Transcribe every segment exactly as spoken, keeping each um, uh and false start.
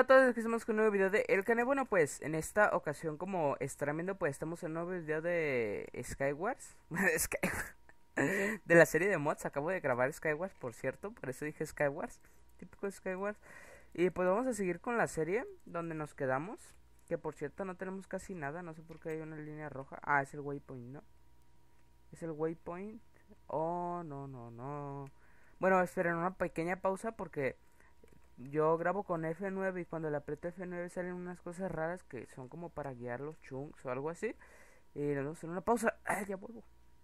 todos, aquí estamos con un nuevo video de El Cane. Bueno, pues en esta ocasión, como estarán viendo, pues estamos en un nuevo video de Skywars. de Sky- de la serie de mods. Acabo de grabar Skywars, por cierto, por eso dije Skywars, típico Skywars. Y pues vamos a seguir con la serie donde nos quedamos. Que por cierto no tenemos casi nada, no sé por qué hay una línea roja. Ah, es el waypoint, ¿no? Es el waypoint. Oh, no, no, no. Bueno, esperen una pequeña pausa porque yo grabo con F nueve y cuando le aprieto F nueve salen unas cosas raras que son como para guiar los chunks o algo así. Y nos vamos a hacer una pausa. Ay, ya vuelvo.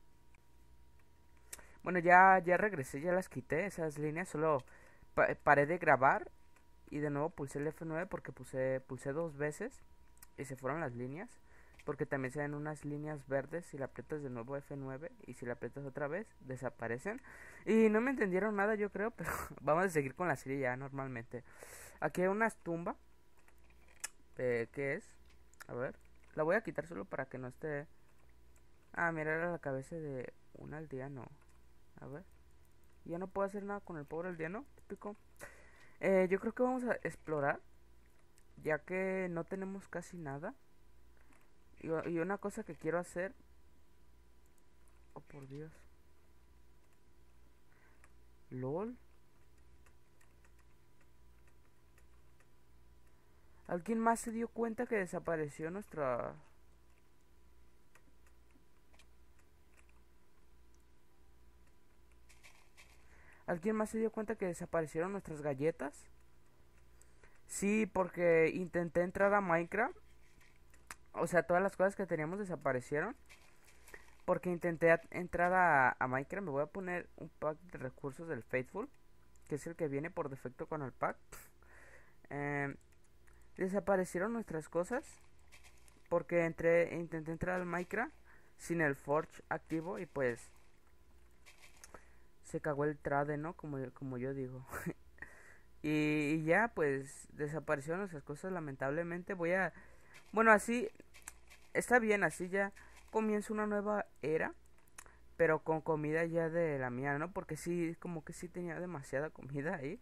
Bueno, ya, ya regresé, ya las quité, esas líneas. Solo pa paré de grabar y de nuevo pulsé el F nueve porque pulsé, pulsé dos veces y se fueron las líneas. Porque también se ven unas líneas verdes si le aprietas de nuevo F nueve y si le aprietas otra vez desaparecen. Y no me entendieron nada yo creo, pero vamos a seguir con la serie ya normalmente. Aquí hay unas tumbas. Eh, ¿Qué es? A ver. La voy a quitar solo para que no esté... Ah, mira, era la cabeza de un aldeano. A ver. Ya no puedo hacer nada con el pobre aldeano. Típico. Eh, yo creo que vamos a explorar. Ya que no tenemos casi nada. Y, y una cosa que quiero hacer... Oh, por Dios. LOL. ¿Alguien más se dio cuenta que desapareció nuestra... ¿Alguien más se dio cuenta que desaparecieron nuestras galletas? Sí, porque intenté entrar a Minecraft. O sea, todas las cosas que teníamos desaparecieron. Porque intenté a- entrar a, a Minecraft. Me voy a poner un pack de recursos del Faithful, que es el que viene por defecto con el pack. Eh, Desaparecieron nuestras cosas. Porque entré, intenté entrar al Minecraft sin el Forge activo. Y pues se cagó el trade, ¿no? Como, como yo digo. y, y ya, pues desaparecieron nuestras cosas lamentablemente. Voy a... Bueno, así está bien, así ya comienza una nueva era, pero con comida ya de la mía, ¿no? Porque sí, como que sí tenía demasiada comida ahí.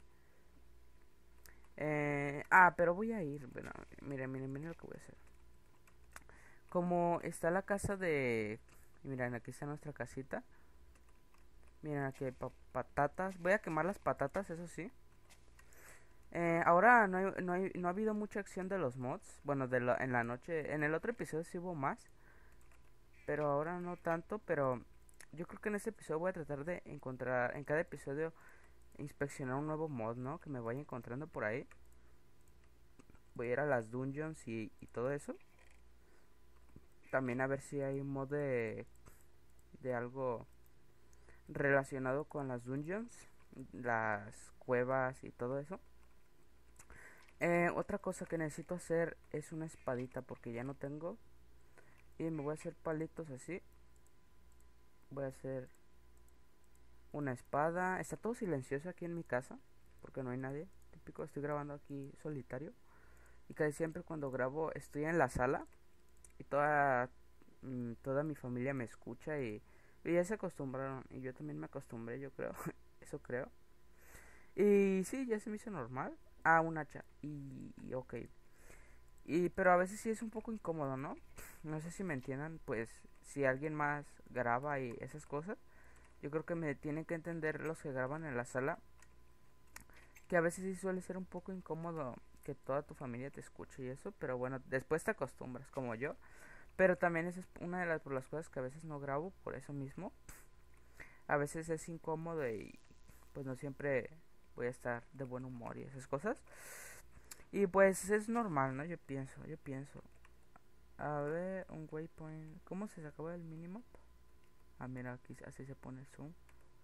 Eh, ah, pero voy a ir, bueno, miren, miren, miren lo que voy a hacer. Como está la casa de... Miren, aquí está nuestra casita. Miren, aquí hay pa patatas. Voy a quemar las patatas, eso sí. Eh, ahora no, hay, no, hay, no ha habido mucha acción de los mods. Bueno, de la, en la noche. En el otro episodio sí hubo más. Pero ahora no tanto. Pero yo creo que en este episodio voy a tratar de encontrar, en cada episodio, inspeccionar un nuevo mod, ¿no? Que me vaya encontrando por ahí. Voy a ir a las dungeons y, y todo eso. También a ver si hay un mod de, de algo relacionado con las dungeons, las cuevas y todo eso. Eh, otra cosa que necesito hacer es una espadita porque ya no tengo. Y me voy a hacer palitos así. Voy a hacer una espada. Está todo silencioso aquí en mi casa porque no hay nadie. Típico, estoy grabando aquí solitario. Y casi siempre cuando grabo estoy en la sala y toda, mm, toda mi familia me escucha y, y ya se acostumbraron. Y yo también me acostumbré, yo creo. Eso creo. Y sí, ya se me hizo normal. Ah, un hacha. Y, y ok. Y, pero a veces sí es un poco incómodo, ¿no? No sé si me entiendan, pues si alguien más graba y esas cosas, yo creo que me tienen que entender los que graban en la sala, que a veces sí suele ser un poco incómodo que toda tu familia te escuche y eso, pero bueno, después te acostumbras, como yo. Pero también esa es una de las, por las cosas que a veces no grabo, por eso mismo. A veces es incómodo y pues no siempre voy a estar de buen humor y esas cosas. Y pues es normal, ¿no? Yo pienso, yo pienso. A ver, un waypoint. ¿Cómo se sacaba el minimap? Ah, mira, aquí así se pone el zoom.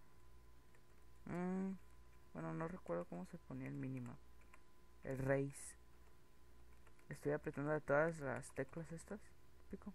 Mm, bueno, no recuerdo cómo se ponía el minimap. El race. Estoy apretando de todas las teclas estas. Pico.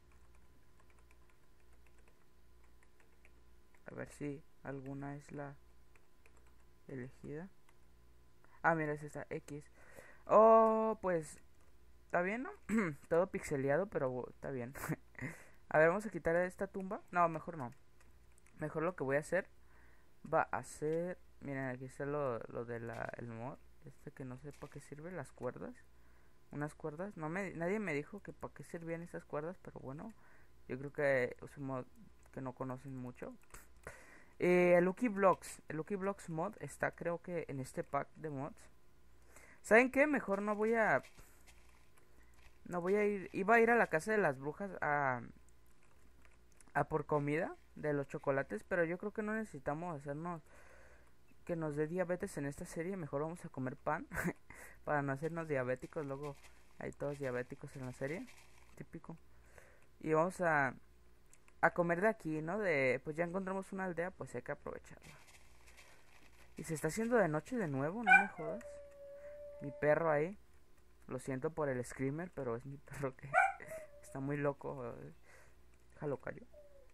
A ver si alguna es la elegida. Ah, mira, es esta X. Oh, pues está bien, ¿no? Todo pixeleado, pero está bien. A ver, vamos a quitar esta tumba. No, mejor no. Mejor lo que voy a hacer va a ser... Miren, aquí está lo, lo del mod. este que no sé para qué sirve, las cuerdas. Unas cuerdas. No me, nadie me dijo que para qué servían esas cuerdas, pero bueno, yo creo que es un mod que no conocen mucho. Eh, el Lucky Blocks, el Lucky Blocks mod está creo que en este pack de mods. ¿Saben qué? Mejor no voy a... No voy a ir... Iba a ir a la casa de las brujas a... A por comida de los chocolates, pero yo creo que no necesitamos hacernos... Que nos dé diabetes en esta serie. Mejor vamos a comer pan. Para no hacernos diabéticos. Luego hay todos diabéticos en la serie. Típico. Y vamos a... A comer de aquí, ¿no? De... Pues ya encontramos una aldea, pues hay que aprovecharla. Y se está haciendo de noche de nuevo, no me jodas. Mi perro ahí. Lo siento por el screamer, pero es mi perro que está muy loco. Déjalo callo.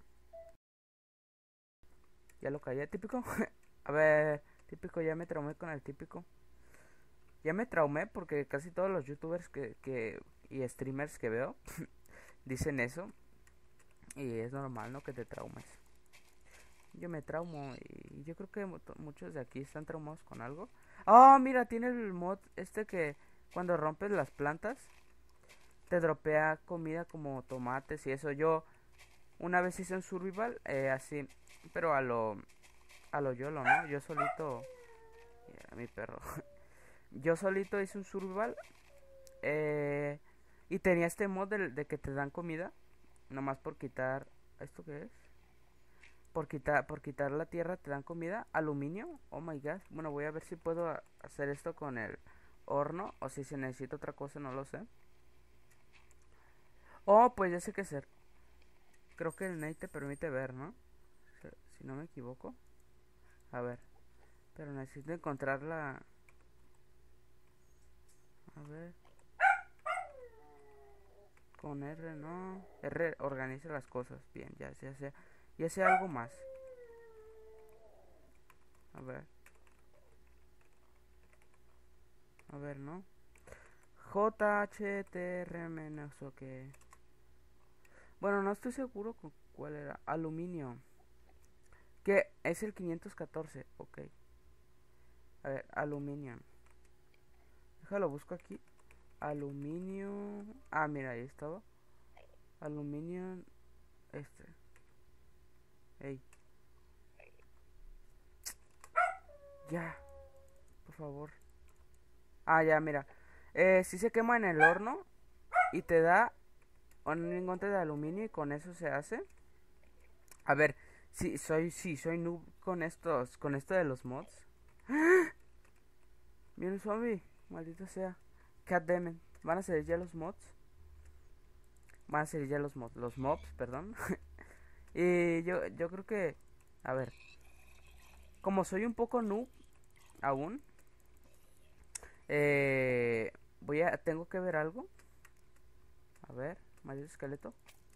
Ya lo callé, típico. A ver, típico, ya me traumé con el típico. Ya me traumé porque casi todos los youtubers que, que y streamers que veo dicen eso. Y es normal, ¿no? Que te traumes. Yo me traumo y yo creo que muchos de aquí están traumados con algo. Oh, mira, tiene el mod este que cuando rompes las plantas te dropea comida como tomates y eso. Yo una vez hice un survival eh, así, pero a lo a lo YOLO, ¿no? Yo solito, yeah, mi perro. Yo solito hice un survival eh, y tenía este mod de, de que te dan comida nomás por quitar, ¿esto qué es? Por quitar, por quitar la tierra te dan comida, aluminio. Oh my god. Bueno, voy a ver si puedo hacer esto con el horno o si se necesita otra cosa, no lo sé. Oh, pues ya sé qué hacer. Creo que el Nate te permite ver, ¿no? Si, si no me equivoco. A ver. Pero necesito encontrar la... A ver. Con R, no. R organiza las cosas. Bien, ya, ya sé. Ya sé algo más. A ver. A ver, ¿no? J H T R M, no sé qué. Bueno, no estoy seguro con cuál era. Aluminio. Que es el quinientos catorce. Ok. A ver, aluminio. Déjalo, busco aquí. Aluminio. Ah, mira, ahí estaba. Aluminio. Este. Ey. Ya. Por favor. Ah, ya, mira. Eh, si se quema en el horno y te da un lingote de aluminio y con eso se hace. A ver, si soy, sí, soy noob con estos, con esto de los mods. Viene un zombie, maldito sea. Catdemen, van a salir ya los mods. Van a salir ya los mods, los mobs, perdón. Y yo, yo creo que, a ver, como soy un poco noob aún, eh, voy a, tengo que ver algo. A ver, maldito esqueleto.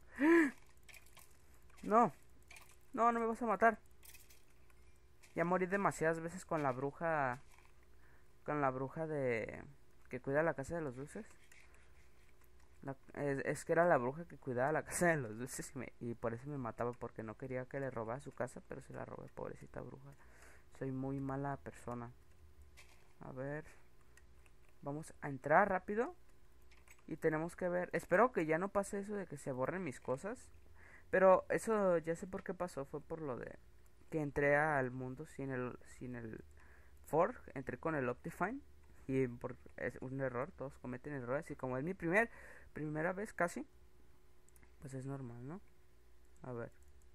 No, no, no me vas a matar. Ya morí demasiadas veces con la bruja, con la bruja de que cuida la casa de los dulces. La, es, es que era la bruja que cuidaba la casa de los dulces y, me, y por eso me mataba porque no quería que le robara su casa, pero se la robé, pobrecita bruja. Soy muy mala persona. A ver, vamos a entrar rápido y tenemos que ver. Espero que ya no pase eso de que se borren mis cosas, pero eso ya sé por qué pasó, fue por lo de que entré al mundo sin el sin el Forge, entré con el Optifine y por, es un error, todos cometen errores y como es mi primer primera vez casi, pues es normal, ¿no? A ver.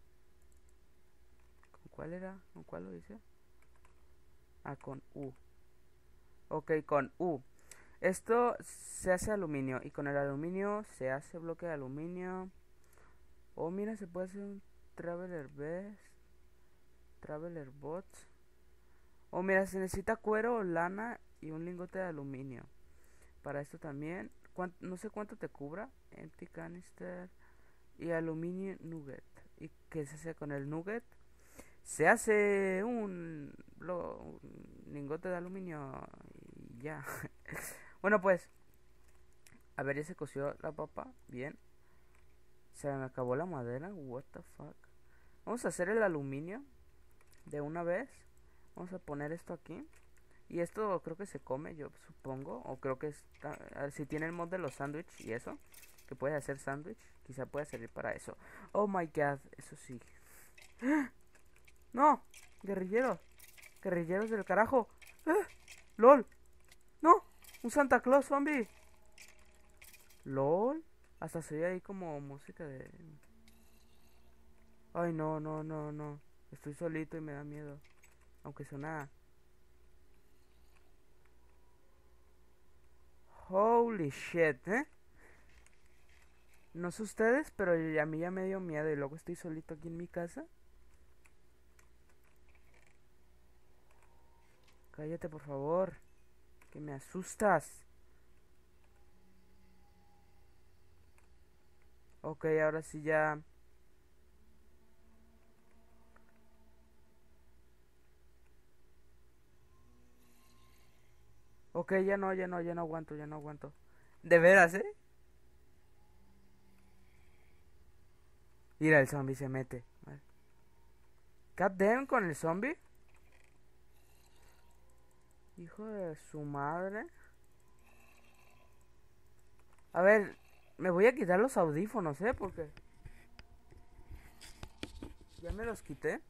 ¿Con cuál era? ¿Con cuál lo hice? Ah, con U. Ok, con U. Esto se hace aluminio y con el aluminio se hace bloque de aluminio. Oh, mira, se puede hacer un Traveler Best, Traveler Bot. Oh, mira, se necesita cuero, lana y un lingote de aluminio. Para esto también, no sé cuánto te cubra. Empty canister y aluminio nugget. ¿Y qué se hace con el nugget? Se hace un, un lingote de aluminio y ya. Bueno, pues, a ver, ya se coció la papa. Bien. Se me acabó la madera. What the fuck. Vamos a hacer el aluminio de una vez. Vamos a poner esto aquí. Y esto creo que se come, yo supongo. O creo que está, a ver, si tiene el mod de los sándwiches y eso, que puede hacer sándwich, quizá pueda servir para eso. Oh my god, eso sí. No, guerrilleros, guerrilleros del carajo. ¡Ah! LOL, no, un Santa Claus zombie. LOL, hasta se oye ahí como música de... Ay, no, no, no, no. Estoy solito y me da miedo. Aunque suena... Holy shit, ¿eh? No sé ustedes, pero a mí ya me dio miedo y luego estoy solito aquí en mi casa. Cállate, por favor, que me asustas. Ok, ahora sí ya... Ok, ya no, ya no, ya no aguanto, ya no aguanto. De veras, ¿eh? Mira, el zombie se mete. God damn con el zombie. Hijo de su madre. A ver, me voy a quitar los audífonos, ¿eh? Porque... Ya me los quité.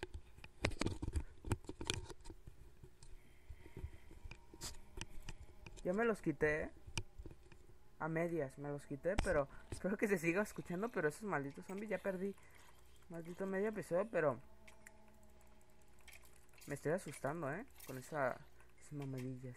Ya me los quité, ¿eh? A medias me los quité, pero espero que se siga escuchando. Pero esos malditos zombies, ya perdí maldito medio episodio, pero me estoy asustando, ¿eh? Con esa, esas mamadillas.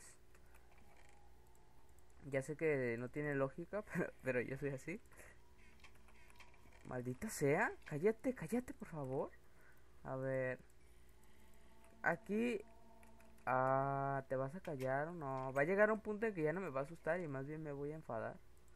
Ya sé que no tiene lógica, pero, pero yo soy así. Maldita sea, cállate, cállate, por favor. A ver, aquí... Ah, ¿te vas a callar o no? Va a llegar un punto en que ya no me va a asustar y más bien me voy a enfadar.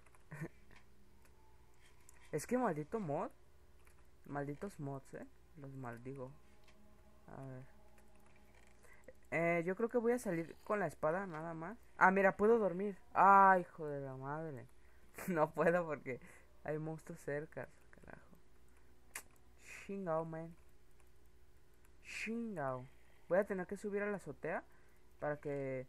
Es que maldito mod. Malditos mods, eh. Los maldigo. A ver. Eh, yo creo que voy a salir con la espada nada más. Ah, mira, puedo dormir. Ay, hijo de la madre. No puedo porque hay monstruos cerca. Carajo. Chingao, man. Chingao. Voy a tener que subir a la azotea para que...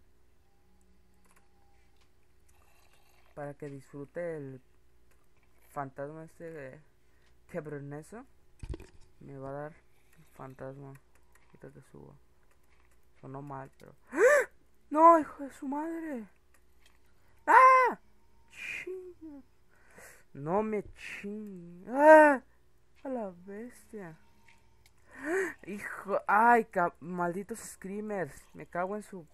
Para que disfrute el fantasma este de Quebroneso. Me va a dar el fantasma. Ahorita que subo. Sonó mal, pero... ¡No, hijo de su madre! ¡Ah! ¡Ching! No me ching. ¡Ah! A la bestia. Hijo, ay, ca malditos screamers. Me cago en su...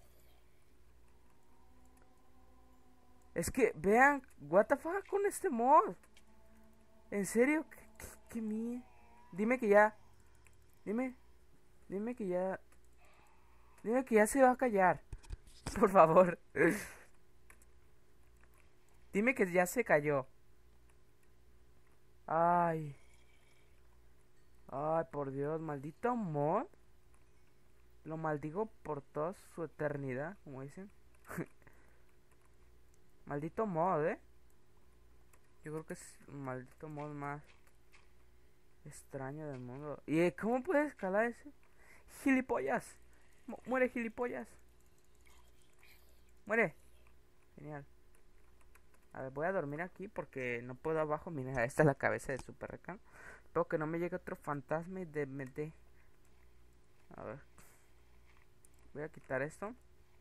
Es que, vean, what the fuck con este mod. ¿En serio? ¿Qué, qué, qué mie? Dime que ya... Dime... Dime que ya... Dime que ya se va a callar. Por favor. Dime que ya se cayó. Ay. Ay, por Dios, maldito mod. Lo maldigo por toda su eternidad, como dicen. Maldito mod, eh. Yo creo que es el maldito mod más extraño del mundo. ¿Y eh, cómo puede escalar ese? ¡Gilipollas! Mu ¡Muere, gilipollas! ¡Muere! Genial. A ver, voy a dormir aquí porque no puedo abajo. Mira, esta es la cabeza de Super Recan. Espero que no me llegue otro fantasma y de me dé. A ver. Voy a quitar esto.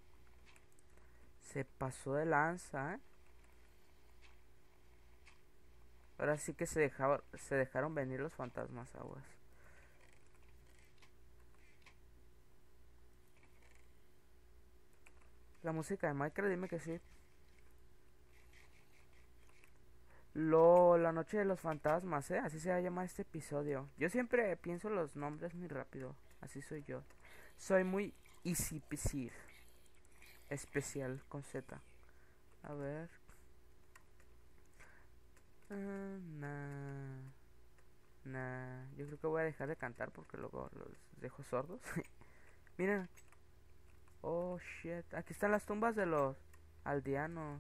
Se pasó de lanza, ¿eh? Ahora sí que se dejaron, se dejaron venir los fantasmas, aguas. La música de Minecraft, dime que sí. Lo, la noche de los fantasmas, ¿eh? Así se va a llamar este episodio. Yo siempre pienso los nombres muy rápido. Así soy yo. Soy muy easy peasy. Especial con Z. A ver. Uh, nah. Nah. Yo creo que voy a dejar de cantar porque luego los dejo sordos. Miren. Oh shit. Aquí están las tumbas de los aldeanos.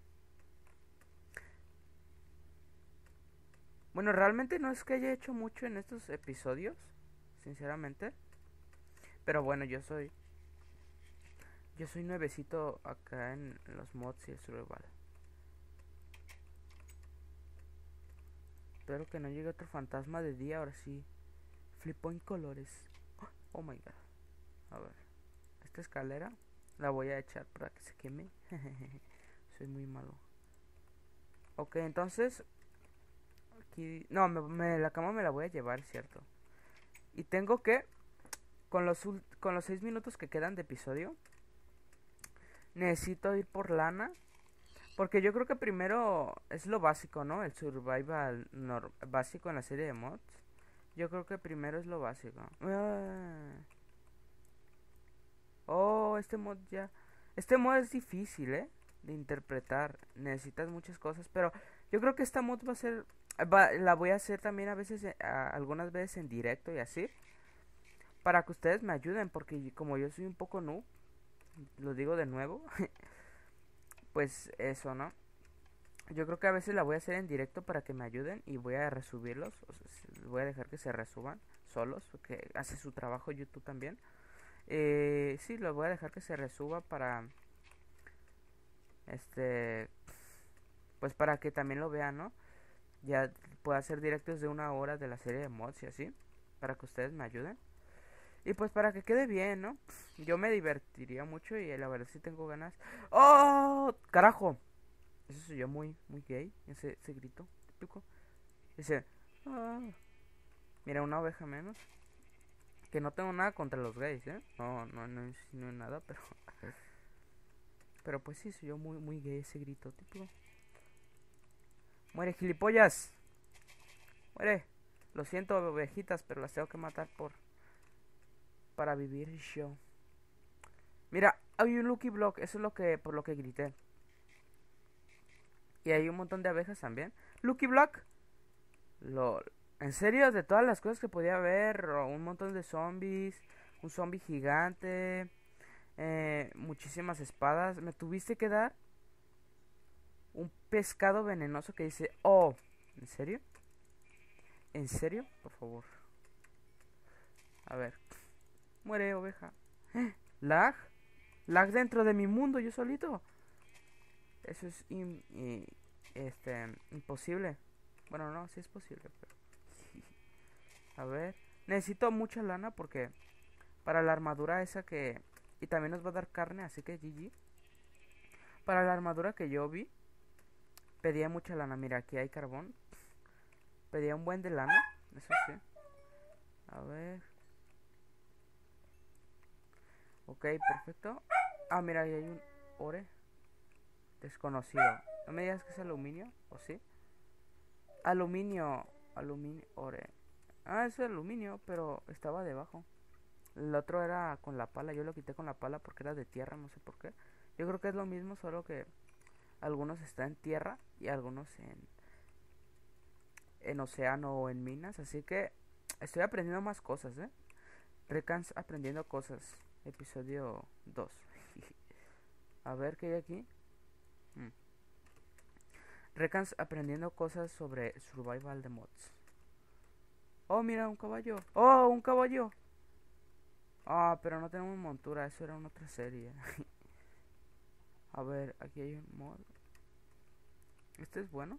Bueno, realmente no es que haya hecho mucho en estos episodios, sinceramente. Pero bueno, yo soy Yo soy nuevecito acá en los mods y el survival. Espero que no llegue otro fantasma de día, ahora sí. Flipó en colores. Oh my god. A ver. Esta escalera la voy a echar para que se queme. Soy muy malo. Ok, entonces... Aquí... No, me, me- la cama me la voy a llevar, ¿cierto? Y tengo que... Con los, con los seis minutos que quedan de episodio... Necesito ir por lana. Porque yo creo que primero es lo básico, ¿no? El survival básico en la serie de mods. Yo creo que primero es lo básico. Ah. Oh, este mod ya... Este mod es difícil, ¿eh? De interpretar. Necesitas muchas cosas. Pero yo creo que esta mod va a ser... Va, la voy a hacer también a veces, a, algunas veces en directo y así. Para que ustedes me ayuden. Porque como yo soy un poco noob. Lo digo de nuevo. Pues eso, ¿no? Yo creo que a veces la voy a hacer en directo para que me ayuden. Y voy a resubirlos. O sea, voy a dejar que se resuban solos. Porque hace su trabajo YouTube también. Eh, sí, lo voy a dejar que se resuba para... Este... Pues para que también lo vean, ¿no? Ya puedo hacer directos de una hora de la serie de mods y así. Para que ustedes me ayuden. Y pues para que quede bien, ¿no? Yo me divertiría mucho y la verdad sí tengo ganas. ¡Oh! ¡Carajo! Eso soy yo muy, muy gay. Ese, ese grito típico. Ese... "Ah". Mira, una oveja menos. Que no tengo nada contra los gays, ¿eh? No, no, no, es- no es nada, pero... Pero pues sí, soy yo muy, muy gay ese grito típico. ¡Muere, gilipollas! ¡Muere! Lo siento, ovejitas, pero las tengo que matar por... Para vivir yo. Mira, hay un Lucky Block, eso es lo que, por lo que grité. Y hay un montón de abejas también. Lucky Block. LOL. En serio, de todas las cosas que podía haber, o un montón de zombies, un zombie gigante, eh, muchísimas espadas. Me tuviste que dar un pescado venenoso que dice, oh, ¿en serio? ¿En serio? Por favor. A ver. Muere, oveja. ¿Lag? ¿Lag dentro de mi mundo, yo solito? Eso es im- i- este, imposible. Bueno, no, sí es posible, pero... A ver. Necesito mucha lana porque... Para la armadura esa que... Y también nos va a dar carne, así que G G. Para la armadura que yo vi... Pedía mucha lana. Mira, aquí hay carbón. Pedía un buen de lana. Eso sí. A ver. Ok, perfecto. Ah, mira, ahí hay un ore. Desconocido. No me digas que es aluminio, ¿o sí? Aluminio. Aluminio, ore. Ah, es aluminio, pero estaba debajo. El otro era con la pala. Yo lo quité con la pala porque era de tierra, no sé por qué. Yo creo que es lo mismo, solo que algunos están en tierra y algunos en, en océano o en minas. Así que estoy aprendiendo más cosas, ¿eh? Recans aprendiendo cosas. Episodio dos. A ver qué hay aquí. Mm. Recans aprendiendo cosas sobre survival de mods. Oh, mira, un caballo. Oh, un caballo. Ah, pero no tenemos montura. Eso era una otra serie. A ver, aquí hay un mod. ¿Este es bueno?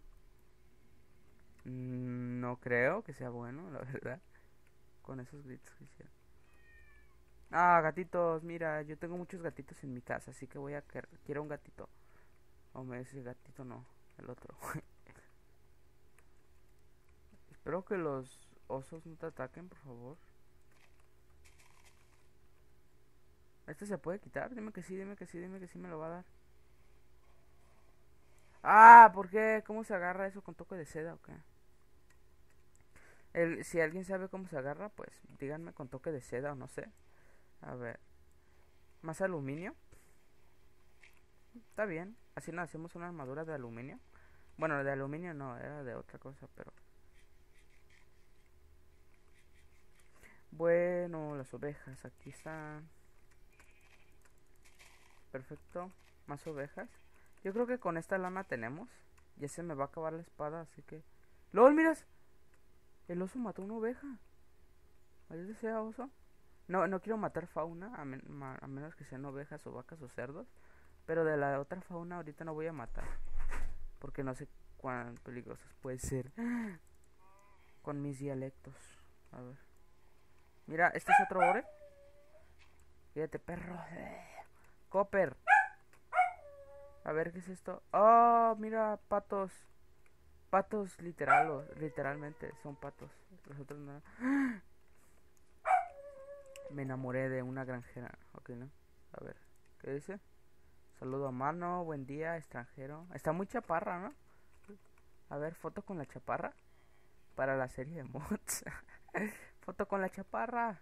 Mm, no creo que sea bueno, la verdad. Con esos gritos que hicieron. Ah, gatitos, mira, yo tengo muchos gatitos en mi casa, así que voy a querer, quiero un gatito. O me dice gatito no, el otro. Espero que los osos no te ataquen, por favor. ¿Este se puede quitar? Dime que sí, dime que sí, dime que sí me lo va a dar. Ah, ¿por qué? ¿Cómo se agarra eso con toque de seda o qué? El, si alguien sabe cómo se agarra, pues díganme con toque de seda o no sé. A ver, más aluminio. Está bien, así nos hacemos una armadura de aluminio. Bueno, de aluminio no, era de otra cosa, pero... Bueno, las ovejas, aquí están. Perfecto, más ovejas. Yo creo que con esta lana tenemos. Ya se me va a acabar la espada, así que... ¡Lol, miras! El oso mató una oveja. Maldito sea oso. No, no quiero matar fauna, a, men- ma- a menos que sean ovejas o vacas o cerdos. Pero de la otra fauna ahorita no voy a matar. Porque no sé cuán peligrosas puede ser con mis dialectos. A ver. Mira, este es otro ore. Fíjate, perro. Copper. A ver, ¿qué es esto? Oh, mira, patos. Patos literal, o- literalmente son patos. Los otros no. Me enamoré de una granjera. Ok, ¿no? A ver, ¿qué dice? Saludo a mano, buen día, extranjero. Está muy chaparra, ¿no? A ver, foto con la chaparra. Para la serie de mods. Foto con la chaparra.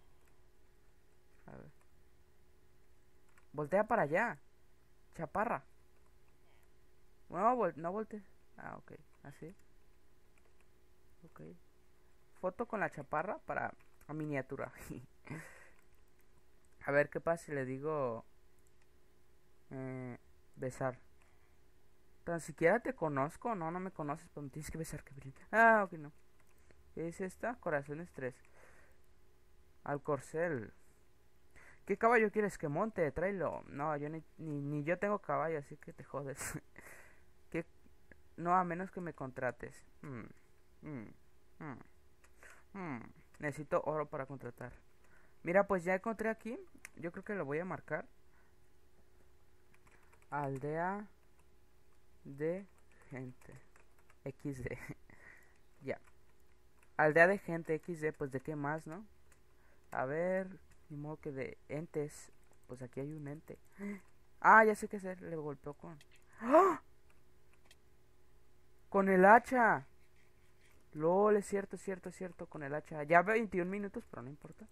A ver. Voltea para allá. Chaparra. No, vol no volte. Ah, ok. Así. Ok. Foto con la chaparra para a miniatura. A ver qué pasa si le digo eh, besar. Tan siquiera te conozco. No, no me conoces, pero me tienes que besar, Gabriel. Ah, ok, no. ¿Qué es esta? Corazones tres. Al corcel. ¿Qué caballo quieres que monte? Tráelo. No, yo ni, ni, ni yo tengo caballo, así que te jodes. ¿Qué? No, a menos que me contrates. Mm, mm, mm, mm. Necesito oro para contratar. Mira, pues ya encontré aquí. Yo creo que lo voy a marcar. Aldea de gente. equis de. Ya. Aldea de gente equis de. Pues de qué más, ¿no? A ver. Ni modo que de entes. Pues aquí hay un ente. Ah, ya sé qué hacer. Le golpeó con. ¡Ah! Con el hacha. LOL, es cierto, es cierto, es cierto. Con el hacha. Ya veintiún minutos, pero no importa.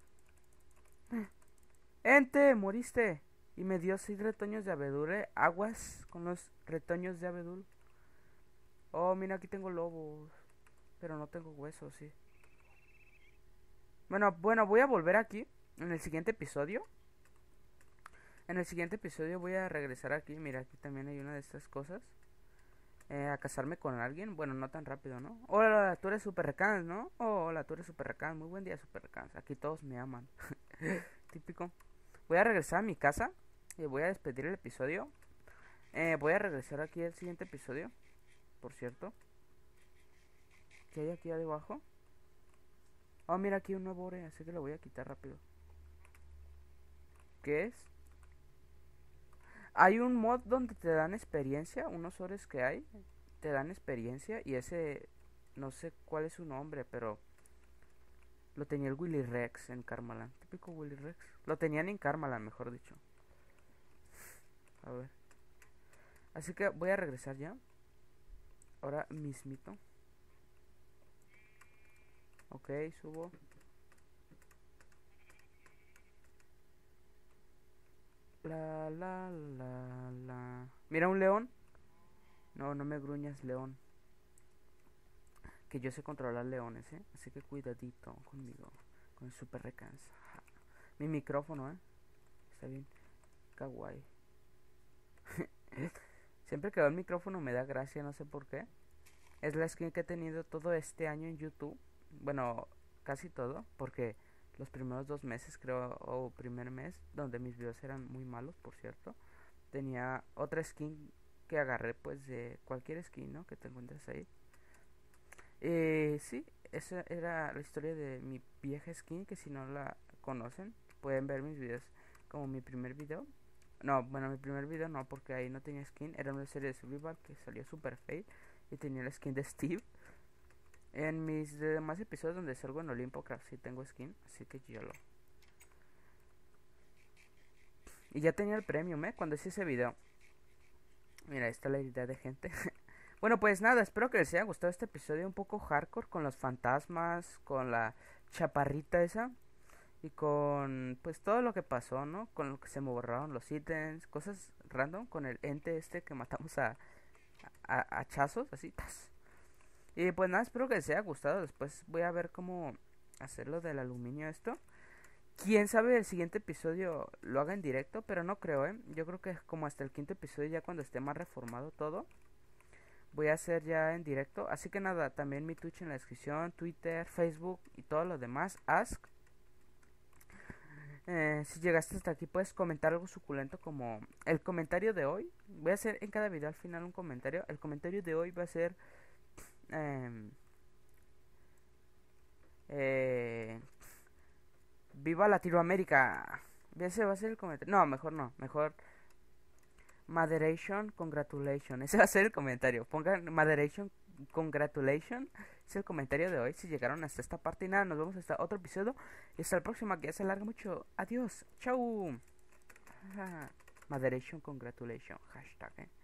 Ente, moriste. Y me dio seis retoños de abedul. ¿Eh? Aguas con los retoños de abedul. Oh, mira, aquí tengo lobos. Pero no tengo huesos, sí. Bueno, bueno, voy a volver aquí. En el siguiente episodio. En el siguiente episodio voy a regresar aquí. Mira, aquí también hay una de estas cosas. Eh, a casarme con alguien. Bueno, no tan rápido, ¿no? Hola, tú eres Super Recans, ¿no? Oh, hola, tú eres Super Recans. Muy buen día, Super Recans. Aquí todos me aman. Típico. Voy a regresar a mi casa. Y voy a despedir el episodio. Eh, voy a regresar aquí al siguiente episodio. Por cierto. ¿Qué hay aquí abajo? Oh, mira, aquí un nuevo ore. Así que lo voy a quitar rápido. ¿Qué es? Hay un mod donde te dan experiencia. Unos ores que hay. Te dan experiencia. Y ese... No sé cuál es su nombre, pero... Lo tenía el Willy Rex en Karmaland. Típico Willy Rex. Lo tenían en Karmaland, mejor dicho. A ver. Así que voy a regresar ya. Ahora mismito. Ok, subo. La, la, la, la. Mira un león. No, no me gruñas, león. Que yo sé controlar leones, ¿eh? Así que cuidadito conmigo. Con el super recansa. Mi micrófono, ¿eh? Está bien. Kawaii. Siempre que veo el micrófono me da gracia, no sé por qué. Es la skin que he tenido todo este año en YouTube. Bueno, casi todo. Porque los primeros dos meses, creo, o primer mes, donde mis videos eran muy malos, por cierto, tenía otra skin que agarré, pues, de cualquier skin, ¿no? Que te encuentres ahí. Eh, sí, esa era la historia de mi vieja skin, que si no la conocen, pueden ver mis videos como mi primer video. No, bueno, mi primer video no, porque ahí no tenía skin, era una serie de survival que salió super fake y tenía la skin de Steve. En mis demás episodios donde salgo en Olimpo Craft sí tengo skin, así que yo lo... Y ya tenía el premium, ¿eh? Cuando hice ese video. Mira, esta es la idea de gente. Bueno, pues nada, espero que les haya gustado este episodio un poco hardcore con los fantasmas, con la chaparrita esa y con pues todo lo que pasó, ¿no? Con lo que se me borraron los ítems, cosas random, con el ente este que matamos a, a, a hachazos, así. ¡Tas! Y pues nada, espero que les haya gustado. Después voy a ver cómo hacerlo del aluminio esto. Quién sabe el siguiente episodio lo haga en directo, pero no creo, ¿eh? Yo creo que como hasta el quinto episodio ya cuando esté más reformado todo voy a hacer ya en directo. Así que nada, también mi Twitch en la descripción, Twitter, Facebook y todo lo demás. Ask. Eh, si llegaste hasta aquí puedes comentar algo suculento como el comentario de hoy. Voy a hacer en cada video al final un comentario. El comentario de hoy va a ser... Eh, eh, ¡Viva Latinoamérica! Ese va a ser el comentario. No, mejor no. Mejor... Moderation, congratulations. Ese va a ser el comentario. Pongan moderation, congratulations. Es el comentario de hoy. Si llegaron hasta esta parte y nada, nos vemos hasta otro episodio. Y hasta el próximo, que ya se alarga mucho. Adiós. Chau. Moderation, congratulations. Hashtag, eh.